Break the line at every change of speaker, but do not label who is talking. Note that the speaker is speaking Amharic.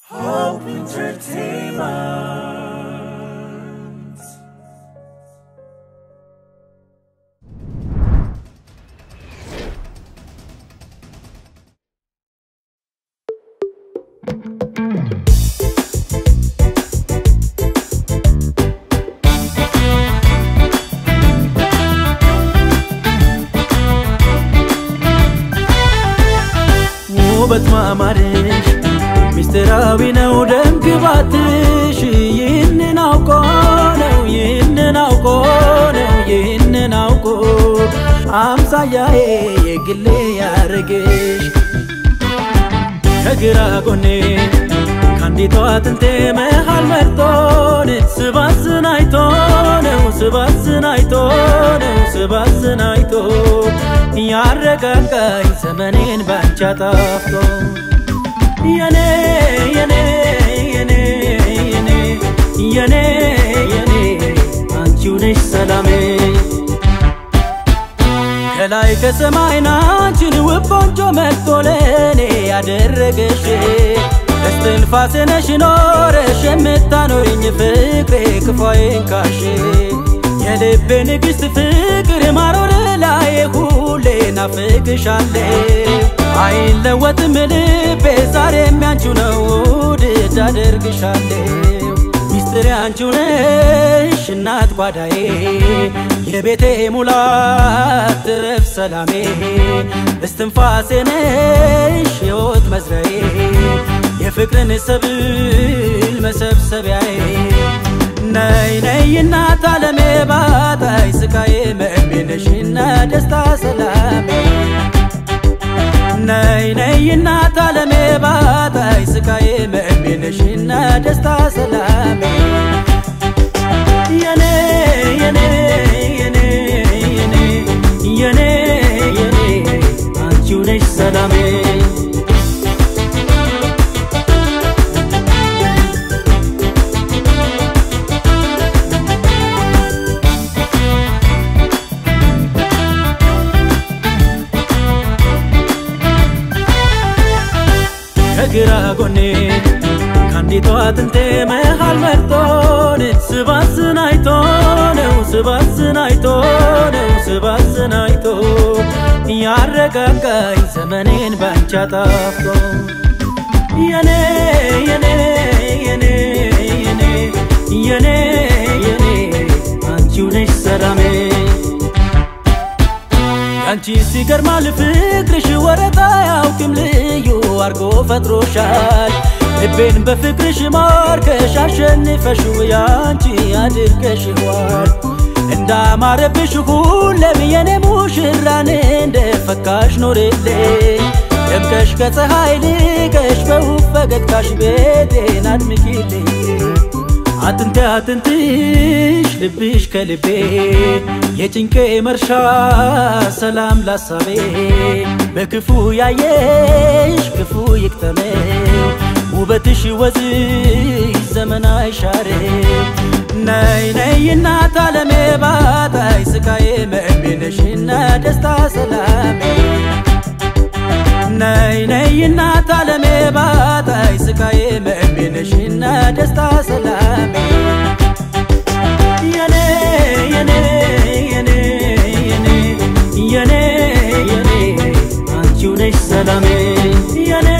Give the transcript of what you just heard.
Hope Entertainment.
ውበት ማማርሽ ሚስጥራዊ ነው ደምግባትሽ ይህንን አውቆ አምሳያዬ የግሌ ያረገሽ ከግራ ጎኔ ካንዲቷ አጥንቴ መሃል መርጦን ስባስን አይቶ ያረጋጋኝ ዘመኔን ባንቺ አጣፍቶ የኔ አንቺው ነሽ ሰላሜ ከላይ ከሰማይ ናንቺን ውብ ቆንጆ መጥቶ ለኔ ያደረገሽ እስትንፋሴ ነሽ ኖረሽ የምታኖሪኝ ፍቅሬ ክፋዬን ካሽ የልቤ ንግሥት ፍቅር ማሮር ላይ ሁሌ ናፍቅሻለሁ አይለወጥም ልቤ ዛሬም ያንቺው ነው ውድድ አደርግሻለሁ ሚስጥሬ አንቺው ነሽ እናት ጓዳዬ የቤቴ ሙላት ትረፍ ሰላሜ እስትንፋሴ ነሽ ሕይወት መዝራዬ የፍቅርን ሰብል መሰብሰቢያዬ ነይ እናት ዓለሜ ባጣይ ስቃዬ መእሜነሽና ደስታ ሰላሜ ነይ እናት ዓለሜ ባጣይ ስቃዬ መእሜነሽና ደስታ ሰላሜ የኔ አንቺው ነሽ ሰላሜ ከግራ ጎኔ ካንዲቷ አጥንቴ መሃል መርጦን ስባስን አይቶ ያረጋጋኝ ዘመኔን ባንቺ አጣፍቶ የኔ አንቺው ነሽ ሰላሜ አንቺ ሲገርማል ፍቅርሽ ወረታ ያውቅም ልዩ አርጎ ፈጥሮሻል ልቤን በፍቅርሽ ማርከሽ አሸንፈሽው ያንቺ አድርገሽዋል እንዳማረብሽ ሁሌም የኔ ሙሽራን እንደፈካሽ ኖሬልኝ ደምቀሽ ከፀሐይ ልቀሽ በውብ ፈገግታሽ ቤቴን አድምቂልኝ አጥንትሽ ልብሽ ከልቤ የጭንቄ መርሻ ሰላም ላሳቤ በክፉ ያየሽ ክፉ ይቅጠመው ውበትሽ ወዝሽ ዘመን አይሻርም ነይ እናት ዓለሜ ባጣይ ስቃዬ መእሜነሽና ደስታ ሰላሜ ነይ እናት ዓለሜ ባጣይ ስቃዬ መእሜነሽና ደስታ ሰላሜ የኔ አንቺው ነሽ ሰላሜ የኔ